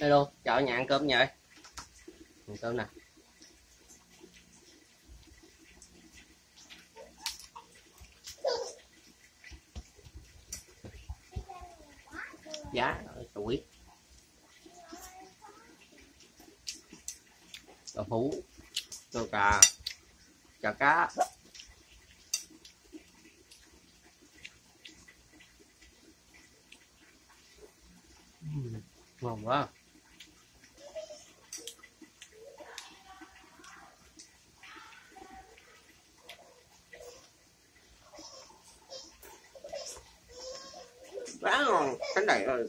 Hello, chào nhà ăn cơm nha ơi. Ăn cơm nè. Giá tuổi. Đậu hũ, tô cà, chả cá. Ngon quá. Quá ngon, cánh đầy rồi.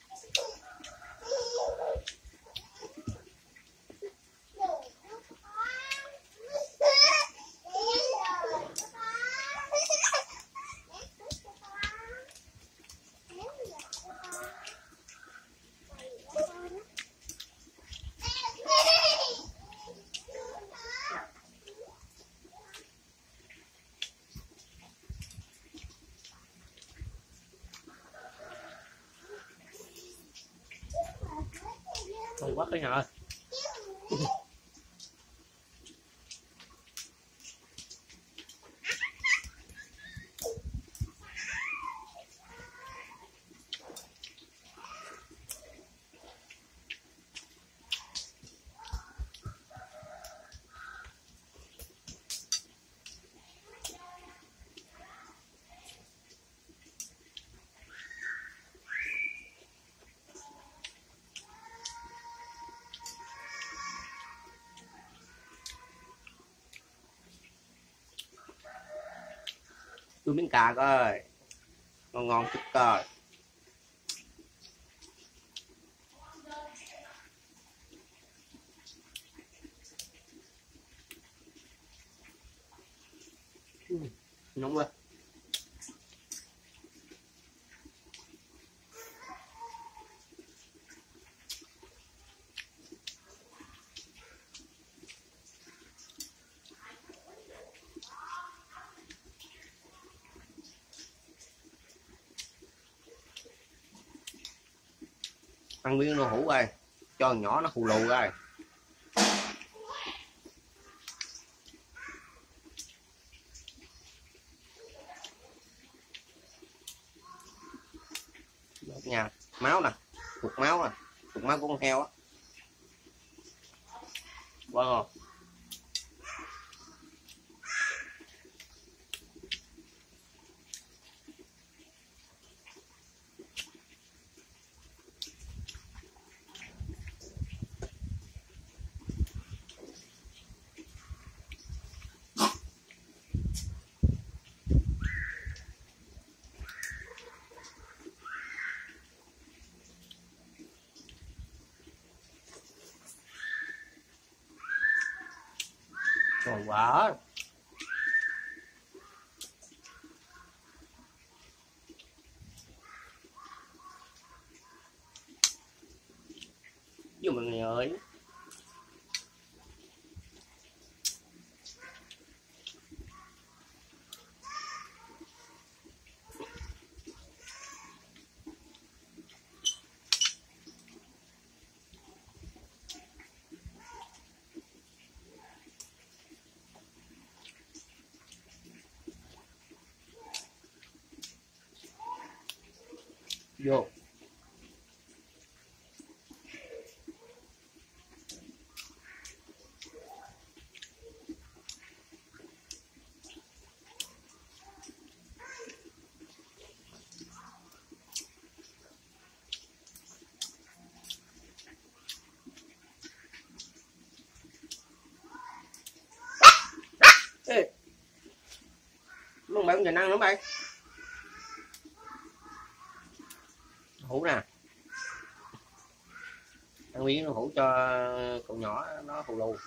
Ngon quá cả nhà ơi. Tôi miếng cà coi. Ngon ngon chút coi. Nóng quá. Ăn miếng đậu hũ coi, cho nhỏ nó hù lù coi. Nha, máu nè, cục máu của con heo á. Quá ngon. Ngon quá. Với mọi người ơi. Vô. Ê, lúc bạn giờ ăn nữa bạn. Hũ nè. Ăn miếng đậu hũ cho cậu nhỏ nó hù lù.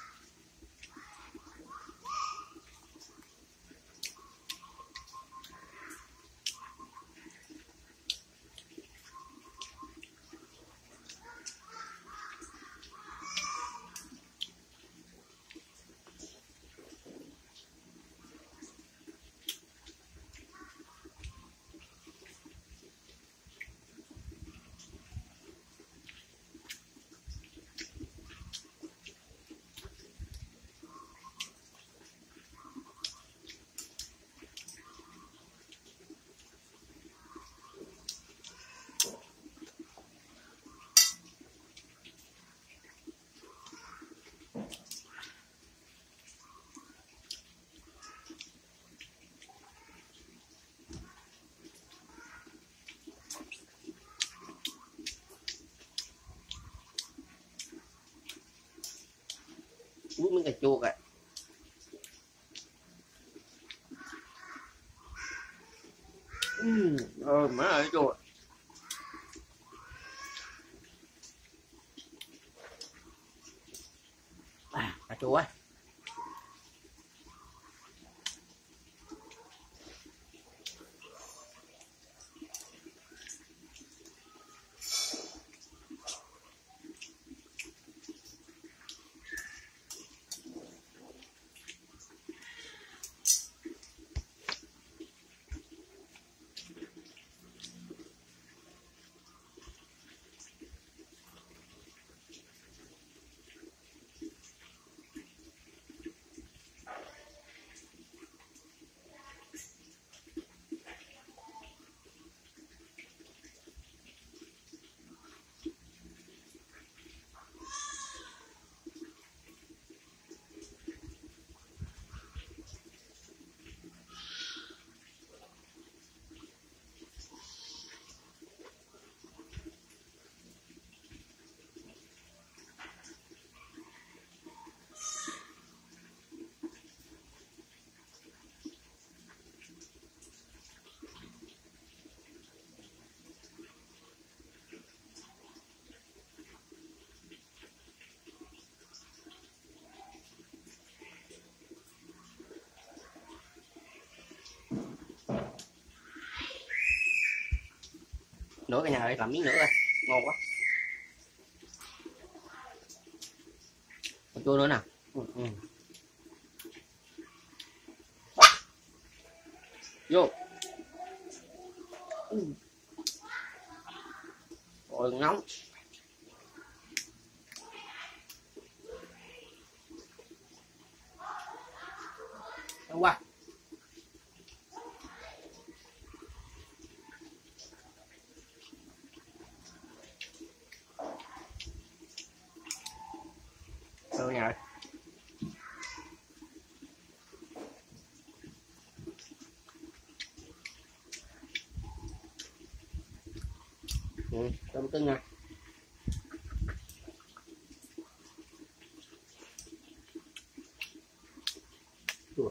uống miếng cà chua kìa. Rồi má ơi chua. Cà chua á. Nữa cả nhà ơi, làm miếng nữa coi, ngon quá. Cà chua nữa nè. Vô. Rồi nóng. Nóng quá. Rồi nhà ơi. Tôm cưng nè. Chua.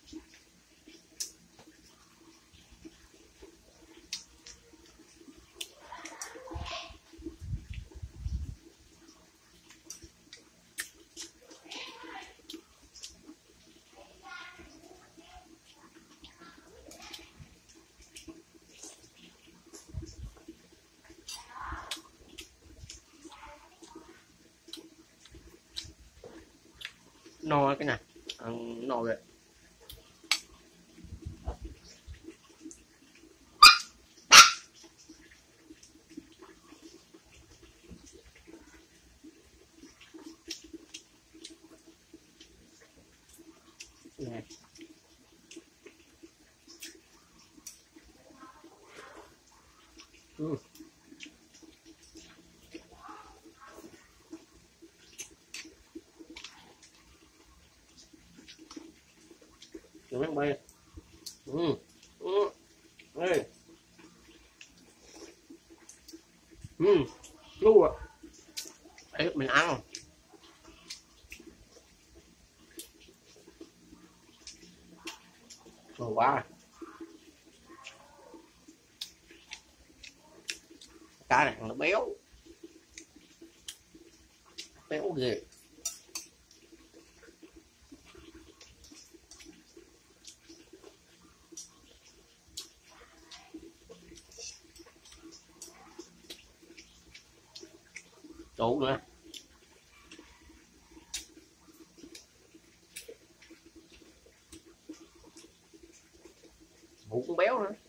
No cái này, ăn no rồi. Nè. Mấy bay. Ê. Lu à. Để mình ăn. Ngon quá. Cá này nó béo. Béo ghê. Đủ nữa. Hủ cũng béo nữa.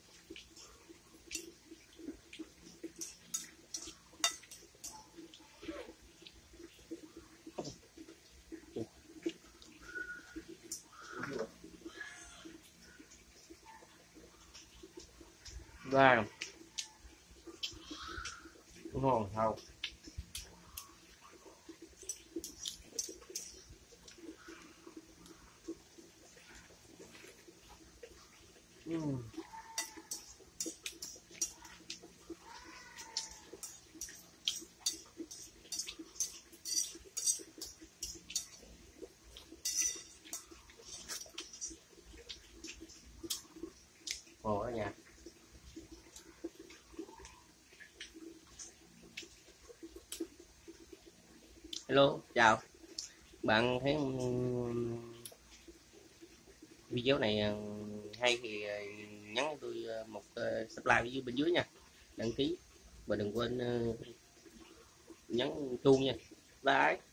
Và ngon không? Hello, chào bạn. Thấy video này hay thì nhắn cho tôi một subscribe bên dưới nha, đăng ký và đừng quên nhấn chuông nha. Bye.